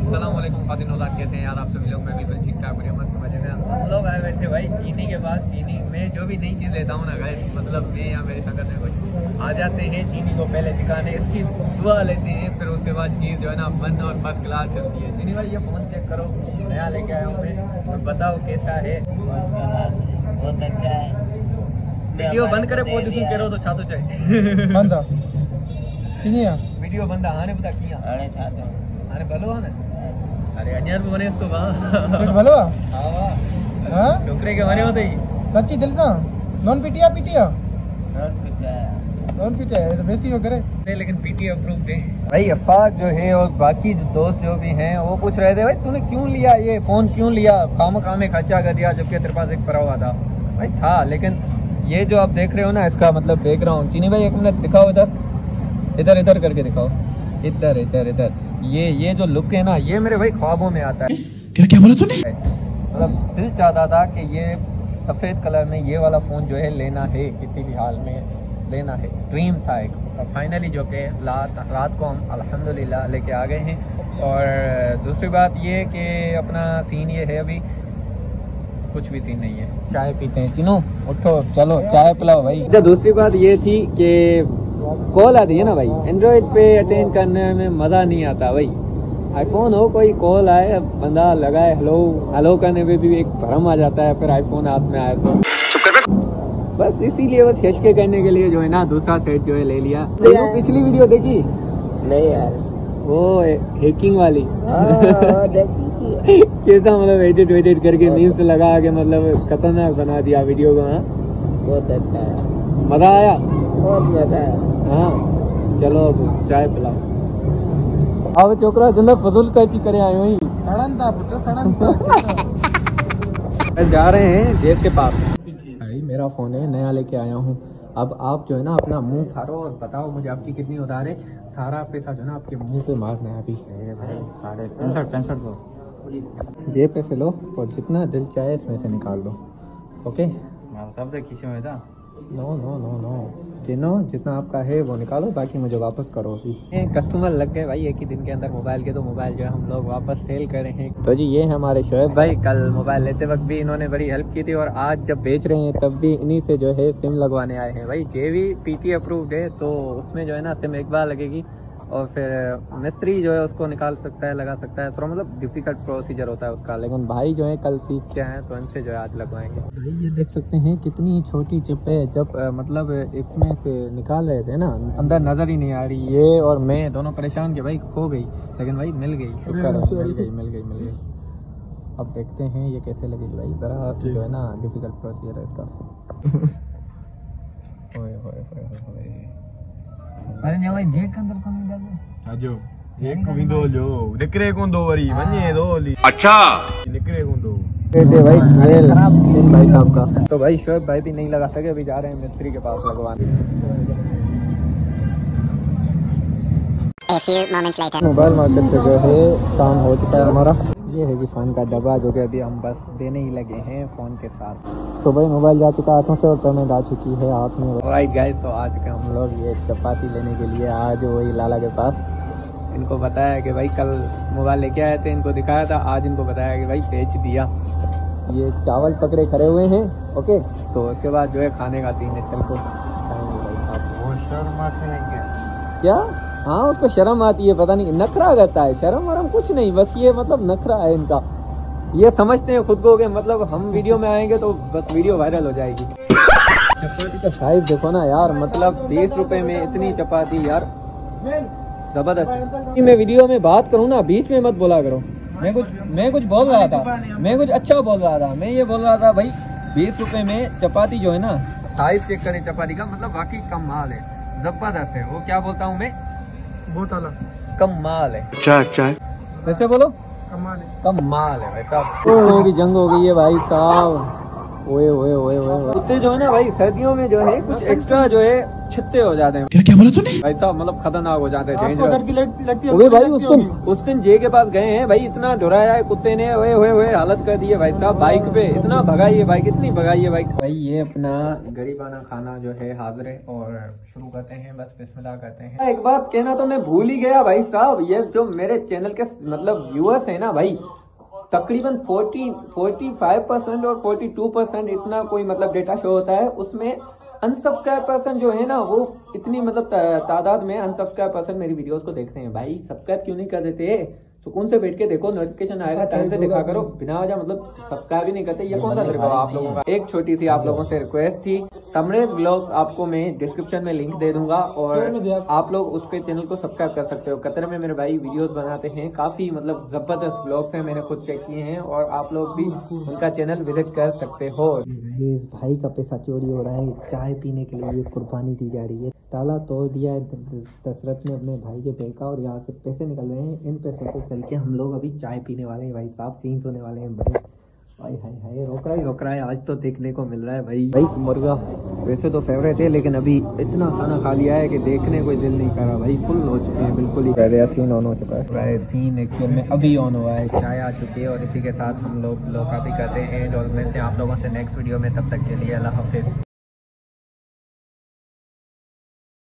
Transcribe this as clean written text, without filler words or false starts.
अस्सलामुअलैकुम खातिन औलाद, कैसे हैं यार आप सभी लोग। मैं बिल्कुल ठीक ठाक बढ़िया मस्त मजे में। हम लोग आए बैठे भाई चीनी के पास। चीनी में जो भी नई चीज़ लेता हूँ ना गाइस, मतलब मैं या मेरी संगत में कुछ आ जाते हैं चीनी को पहले दिखाने, इसकी दुआ लेते हैं, फिर उसके बाद चीज़ जो है ना बन और फर्स्ट क्लास चलती है। चीनी भाई ये फ़ोन चेक करो, नया लेके आया हूँ मैं, तो बताओ कैसा है। बहुत अच्छा है। वीडियो बंद करे पोजिशन करो तो छातो चाहिए बंद वीडियो बंद आने पता किया अरे छातो अरे भलो आने अरे अन्यार भी बने इसको भलो हाँ छोकरे के बने होते ही सच्ची दिल से नॉन पीटिया बहुत कुछ है। तो बेसी हो करे लेकिन पीटी अप्रूव्ड है भाई। अफाक जो है और बाकी जो दोस्त जो भी हैं वो पूछ रहे थे भाई तूने क्यों लिया ये फ़ोन, क्यों लिया, खाम में खर्चा कर दिया जबकि तेरे पास एक पड़ा हुआ था। भाई था, लेकिन ये जो आप देख रहे हो ना इसका मतलब देख रहा हूँ। चीनी भाई एक मिनट दिखाओ, इधर इधर करके दिखाओ, इधर इधर इधर। ये जो लुक है ना ये मेरे भाई ख्वाबों में आता है। क्या बोला तूने? मतलब दिल चाहता था कि ये सफ़ेद कलर में ये वाला फ़ोन जो है लेना है, किसी भी हाल में लेना है, ड्रीम था एक। और फाइनली जो कि रात को हम अल्हम्दुलिल्लाह लेके आ गए हैं। और दूसरी बात ये कि अपना सीन ये है, अभी कुछ भी सीन नहीं है। चाय पीते हैं, चिनो उठो चलो चाय पिलाओ भाई। अच्छा दूसरी बात ये थी कि कॉल आती है ना भाई, एंड्रॉयड पे अटेंड करने में मज़ा नहीं आता भाई। आईफोन हो कोई कॉल आए बंदा लगाए हेलो हेलो करने में भी एक भरम आ जाता है, फिर आईफोन हाथ में आए तो बस इसीलिए बस हचके करने के लिए जो है ना दूसरा सेट जो है ले लिया। पिछली वीडियो देखी नहीं यार, वो हैकिंग वाली देखी कैसा मतलब एडिट करके मीम्स लगा के मतलब खतरनाक बना दिया वीडियो को। हाँ बहुत अच्छा है, मजा आया, बहुत मजा है। हाँ चलो अब चाय पिलाओ। अब छोकरा जो फजूल कैची करे आए वही जा रहे हैं जेब के पास। भाई मेरा फ़ोन है, नया लेके आया हूँ। अब आप जो है ना अपना मुंह खारो और बताओ मुझे आपकी कितनी उधार है। सारा पैसा जो है ना आपके मुंह पे मारना है अभी। भाई 65 को ये पैसे लो और जितना दिल चाहे इसमें से निकाल लो। ओके सब खींचे में था। नो जितना आपका है वो निकालो, बाकी मुझे वापस करो। अभी कस्टमर लग गए भाई एक ही दिन के अंदर मोबाइल के, तो मोबाइल जो है हम लोग वापस सेल कर रहे हैं। तो जी ये है हमारे शोएब भाई, कल मोबाइल लेते वक्त भी इन्होंने बड़ी हेल्प की थी और आज जब बेच रहे हैं तब भी इन्हीं से जो है सिम लगवाने आए हैं भाई। जेवी पीटी अप्रूव्ड है तो उसमें जो है ना सिम एक बार लगेगी और फिर मिस्त्री जो है उसको निकाल सकता है, लगा सकता है। थोड़ा मतलब डिफिकल्ट प्रोसीजर होता है उसका, लेकिन भाई जो है कल सीख के आए तो इनसे जो है आज लगवाएंगे। भाई ये देख सकते हैं कितनी छोटी चिप है, जब मतलब इसमें से निकाल रहे थे ना अंदर नज़र ही नहीं आ रही। ये और मैं दोनों परेशान के भाई खो गई, लेकिन भाई मिल गई, शुक्र है मिल गई। अब देखते हैं ये कैसे लगेगी भाई, बड़ा जो है ना डिफिकल्ट प्रोसीजर है इसका। अरे भाई जेक के अंदर कौन जाते आजो जेक को विंडो लो निकरे को दो वरी वने दो ली अच्छा निकरे को दो दे भाई मेल भाई साहब का। तो भाई शोएब भाई भी नहीं लगा सके, अभी जा रहे हैं मिस्त्री के पास लगवाने। मोबाइल मार्केट से जो है काम हो चुका है हमारा। ये है जी फ़ोन का डब्बा जो कि अभी हम बस देने ही लगे हैं फ़ोन के साथ। तो भाई मोबाइल जा चुका हाथों से और पेमेंट आ चुकी है हाथ में। राइट गाइस, तो आज के हम लोग ये चपाती लेने के लिए आज वही लाला के पास। इनको बताया कि भाई कल मोबाइल लेके आए थे, इनको दिखाया था, आज इनको बताया कि भाई बेच दिया। ये चावल पकड़े खड़े हुए हैं। ओके तो उसके बाद जो है खाने का सीन है, चल को क्या। हाँ उसको शर्म आती है, पता नहीं नखरा करता है, शर्म वरम कुछ नहीं, बस ये मतलब नखरा है इनका। ये समझते हैं खुद को कि मतलब हम वीडियो में आएंगे तो बस वीडियो वायरल हो जाएगी। चपाती का साइज देखो ना यार, मतलब 20 रुपए में इतनी चपाती यार, जबरदस्त। मैं वीडियो में बात करूँ ना बीच में मत बोला करो। मैं कुछ बोल रहा था, मैं कुछ अच्छा बोल रहा था। मैं ये बोल रहा था भाई 20 रुपए में चपाती जो है ना, साइज चेक करें चपाती का, मतलब वाकई कमाल है, जबरदस्त है। वो क्या बोलता हूँ मैं, बहुत अलग कमाल है। अच्छा वैसे बोलो कमाल है भाई साहब। की जंग हो गई है भाई साहब, ओए ओए ओए ओए कुत्ते जो है ना भाई सर्दियों में जो है कुछ एक्स्ट्रा जो है छित्ते हो जाते हैं। क्या बोला तूने? भाई साहब मतलब खतरनाक हो जाते हैं। आपको सर की लगती है? ओए भाई उस दिन जे के पास गए हैं भाई, इतना डराया है कुत्ते ने, ओए ओए ओए हालत कर दी है भाई साहब। बाइक पे इतना भगाई है बाइक, इतनी भगाई है बाइक। भाई ये अपना गरीबाना खाना जो है हाजिर है और शुरू करते हैं, बस बिस्मिल्लाह करते हैं। एक बात कहना तो मैं भूल ही गया भाई साहब, ये जो मेरे चैनल के मतलब व्यूअर्स है ना भाई, तकरीबन 45% और 42% इतना कोई मतलब डेटा शो होता है, उसमें अनसब्सक्राइब पर्सन जो है ना वो इतनी मतलब तादाद में अनसब्सक्राइब पर्सन मेरी वीडियोस को देखते हैं। भाई सब्सक्राइब क्यों नहीं कर देते? सुकून से बैठ के देखो, नोटिफिकेशन आएगा, टाइम से देखा करो, बिना वजह मतलब सब्सक्राइब ही नहीं करते। ये कौन सा तरीका आप लोगों का? एक छोटी सी आप लोगों से रिक्वेस्ट थी, तमरेज व्लॉग्स आपको मैं डिस्क्रिप्शन में लिंक दे दूंगा और आप लोग उसके चैनल को सब्सक्राइब कर सकते हो। कतर में मेरे भाई वीडियोस बनाते हैं, काफी मतलब जबरदस्त व्लॉग्स हैं, मैंने खुद चेक किए हैं और आप लोग भी उनका चैनल विजिट कर सकते हो। इस भाई का पैसा चोरी हो रहा है, चाय पीने के लिए ये कुर्बानी दी जा रही है। ताला तोड़ दिया है दशरथ ने अपने भाई के बैंक का और यहाँ से पैसे निकल रहे हैं। इन पैसों से चल के हम लोग अभी चाय पीने वाले हैं भाई साहब, सीन्स होने वाले हैं भाई। हाय हाय हाय, रोक रहा है आज तो देखने को मिल रहा है भाई मुर्गा वैसे तो फेवरेट है, लेकिन अभी इतना खाना खा लिया है कि देखने कोई दिल नहीं कर रहा भाई। फुल हो चुके हैं बिल्कुल ही, पहले सीन ऑन हो चुका है, सीन एक्चुअल में अभी ऑन हुआ है, चाय आ चुकी है और इसी के साथ हम लोग का भी करते हैं और मिलते हैं आप लोगों से नेक्स्ट वीडियो में। तब तक के लिए अल्लाह हाफिज।